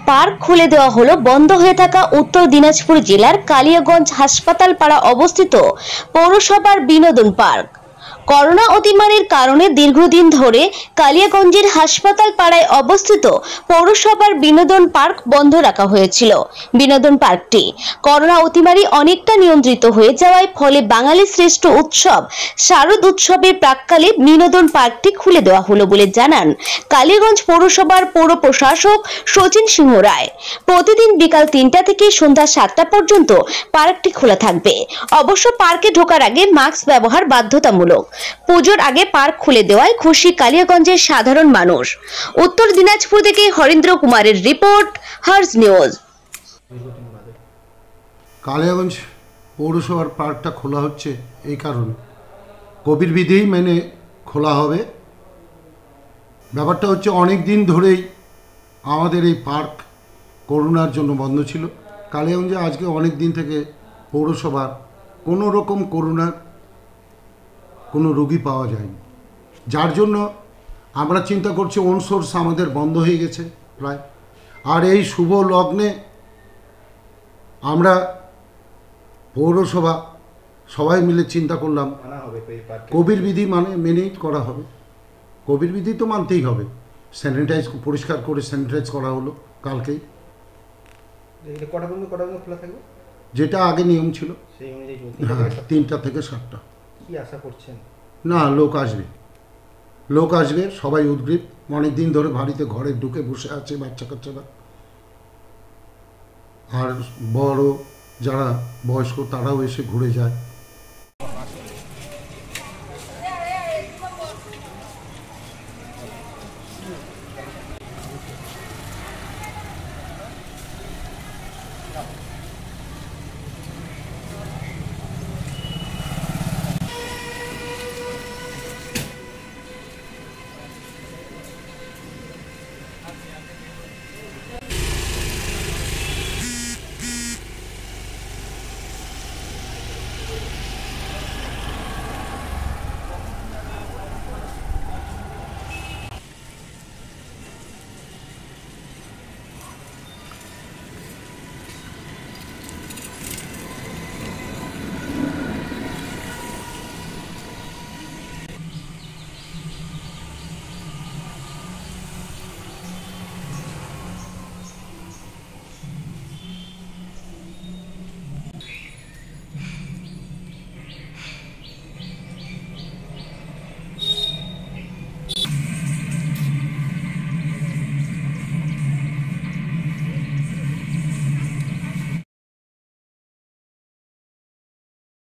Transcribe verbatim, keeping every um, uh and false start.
Park খুলে দেওয়া হলো বন্ধ হয়ে থাকা উত্তর দিনাজপুর জেলার কালিয়াগঞ্জ হাসপাতাল পাড়া অবস্থিত পৌরসভার বিনোদন পার্ক। করোনা অতিমারির কারণে দীর্ঘদিন ধরে কালিয়াগঞ্জের হাসপাতাল পাড়ায় অবস্থিত পৌরসভার বিনোদন পার্ক বন্ধ রাখা হয়েছিল। বিনোদন পার্কটি করোনা অতিমারি অনেকটা নিয়ন্ত্রিত হয়ে যাওয়ায় ফলে বাঙালি শ্রেষ্ঠ উৎসব শারদ উৎসবের প্রাক্কালে বিনোদন পার্কটি খুলে দেওয়া হলো বলে জানান কালিয়াগঞ্জ পৌরসভার পৌর প্রশাসক সচিন সিংহ রায়। প্রতিদিন বিকাল তিনটা থেকে সন্ধ্যা সাতটা পর্যন্ত পার্কটি খোলা থাকবে। অবশ্য পার্কে ঢোকার আগে মাস্ক ব্যবহার বাধ্যতামূলক। পুজোর আগে পার্ক খুলে দেওয়ায় খুশি কালিয়াগঞ্জের সাধারণ মানুষ। উত্তর দিনাজপুর থেকে হরেন্দ্র কুমারের রিপোর্ট, হার্জ নিউজ। কালিয়াগঞ্জ পৌরসভার পার্কটা খোলা হচ্ছে এই কারণে কোভিড বিধি মেনে খোলা হবে। ব্যাপারটা হচ্ছে অনেক দিন ধরেই আমাদের এই পার্ক করোনার জন্য বন্ধ ছিল। কালিয়াগঞ্জে আজকে অনেক দিন থেকে পৌরসভার কোনো রকম করোনার কোনো রোগী পাওয়া যায়নি, যার জন্য আমরা চিন্তা করছি ওন সোর্স আমাদের বন্ধ হয়ে গেছে প্রায়। আর এই শুভ লগ্নে আমরা পৌরসভা সবাই মিলে চিন্তা করলাম কোভিড বিধি মানে মেনেই করা হবে। কোভিড বিধি তো মানতেই হবে। স্যানিটাইজ পরিষ্কার করে স্যানিটাইজ করা হলো কালকেই, যেটা আগে নিয়ম ছিল। হ্যাঁ, তিনটা থেকে সাতটা। কি আশা করছেন? না, লোক আসবে, লোক আসবে, সবাই উদ্গ্রীব। অনেক দিন ধরে বাড়িতে ঘরে ঢুকে বসে আছে বাচ্চা কাচ্চারা, আর বড় যারা বয়স্ক তারাও এসে ঘুরে যায়।